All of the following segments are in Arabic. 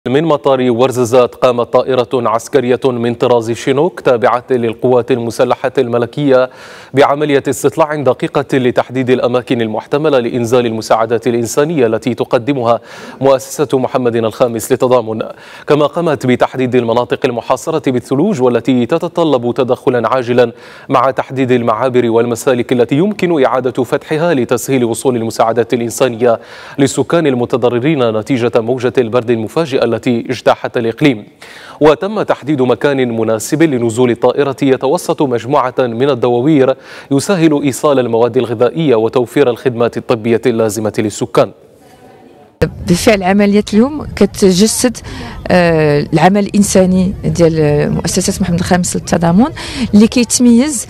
من مطار ورزازات قامت طائرة عسكرية من طراز شينوك تابعة للقوات المسلحة الملكية بعملية استطلاع دقيقة لتحديد الأماكن المحتملة لإنزال المساعدات الإنسانية التي تقدمها مؤسسة محمد الخامس للتضامن، كما قامت بتحديد المناطق المحاصرة بالثلوج والتي تتطلب تدخلا عاجلا مع تحديد المعابر والمسالك التي يمكن إعادة فتحها لتسهيل وصول المساعدات الإنسانية للسكان المتضررين نتيجة موجة البرد المفاجئة التي اجتاحت الإقليم. وتم تحديد مكان مناسب لنزول الطائرة يتوسط مجموعة من الدواوير يسهل إيصال المواد الغذائية وتوفير الخدمات الطبية اللازمة للسكان. بالفعل عملية اليوم كتجسد العمل الإنساني ديال مؤسسة محمد الخامس للتضامن اللي كيتميز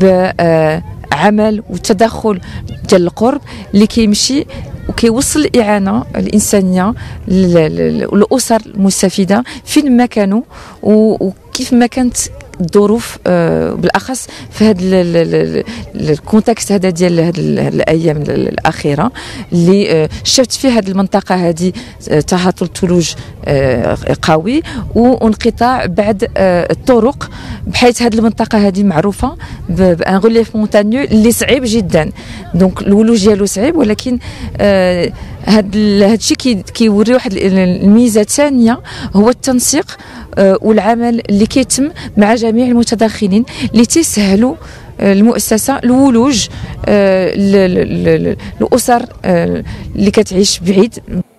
بعمل وتدخل ديال القرب اللي كيمشي وكيوصل الإعانة الإنسانية للأسر المستفيدة فين ما كانوا وكيف ما كانت الظروف، بالاخص في هذا الكونتكست هذا ديال هذه الايام الاخيره اللي شفت فيه هذه المنطقه هذه تهاطل ثلوج قوي وانقطاع بعض الطرق، بحيث هذه المنطقه هذه معروفه بان غوليف مونتانيو اللي صعيب جدا، دونك الولوج ديالو صعيب، ولكن هذا الشيء كيوري واحد الميزه الثانيه هو التنسيق والعمل اللي كيتم مع جميع المتدخلين اللي تيسهلوا المؤسسه الولوج الاسر اللي كتعيش بعيد.